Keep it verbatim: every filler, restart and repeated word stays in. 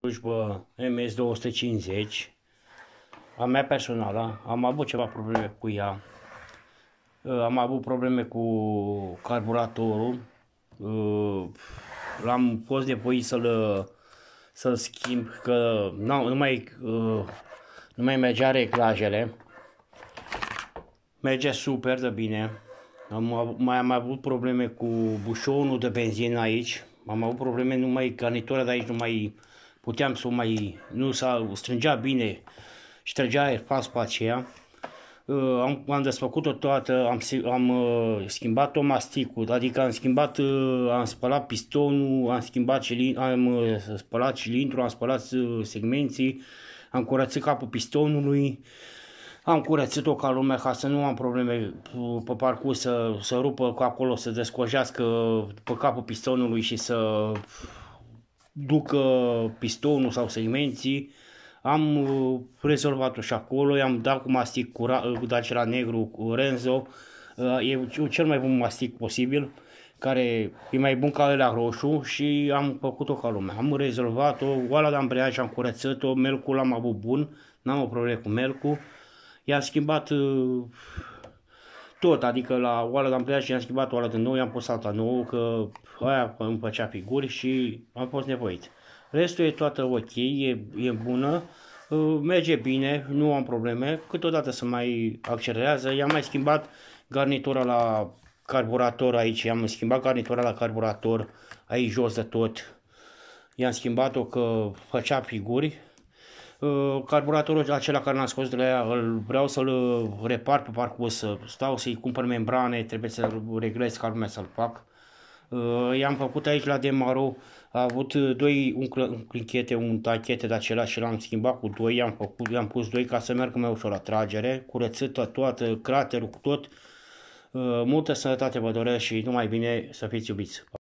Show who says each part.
Speaker 1: Slujbă M S două sute cincizeci, a mea personală, am avut ceva probleme cu ea. Am avut probleme cu carburatorul, l-am fost nevoit să-l să schimb, că nu mai, nu mai mergea reglajele. Merge super de bine. Am, mai am avut probleme cu bușonul de benzină aici. Am avut probleme, numai garnitura de aici nu mai puteam să o mai, nu s-a strângea bine și trăgea aer fals pe aceea. Uh, am, am desfăcut-o toată, am, am uh, schimbat-o masticul, adică am schimbat, uh, am spălat pistonul, am schimbat cilindru, am uh, spălat cilindru, am spălat uh, segmenții, am curățit capul pistonului, am curățit-o ca lumea ca să nu am probleme pe parcurs să, să rupă acolo, să descojească pe capul pistonului și să ducă pistonul sau segmenții. Am uh, rezolvat-o și acolo, i-am dat cu mastic curat, acela negru cu Renzo, uh, e cel mai bun mastic posibil, care e mai bun ca ăla roșu, și am făcut-o ca lumea. Am rezolvat-o, oala de ambreiaj am curățit-o, melcul l-am avut bun, n-am o problemă cu melcul. I-am schimbat uh, tot, adică la oala de ambreiaj i-am schimbat oala de nou, i-am pus alta nouă, că aia îmi făcea figuri și am fost nevoit. Restul e toată ok, e, e bună, uh, merge bine, nu am probleme, câteodată se mai accelerează. I-am mai schimbat garnitura la carburator aici, i-am schimbat garnitura la carburator aici jos de tot. I-am schimbat-o că făcea figuri. Uh, carburatorul acela care l-am scos de la ea, îl vreau să-l repar pe parcurs, să stau să-i cumpăr membrane, trebuie să-l reglez ca lumea să-l fac. Uh, I-am făcut aici la Demaro, a avut doi un, un clinchete, un tachete de acela și l-am schimbat cu doi, i-am făcut, i-am pus doi ca să meargă mai ușor la tragere, curățită toată, craterul cu tot. Uh, multă sănătate vă doresc și numai bine, să fiți iubiți!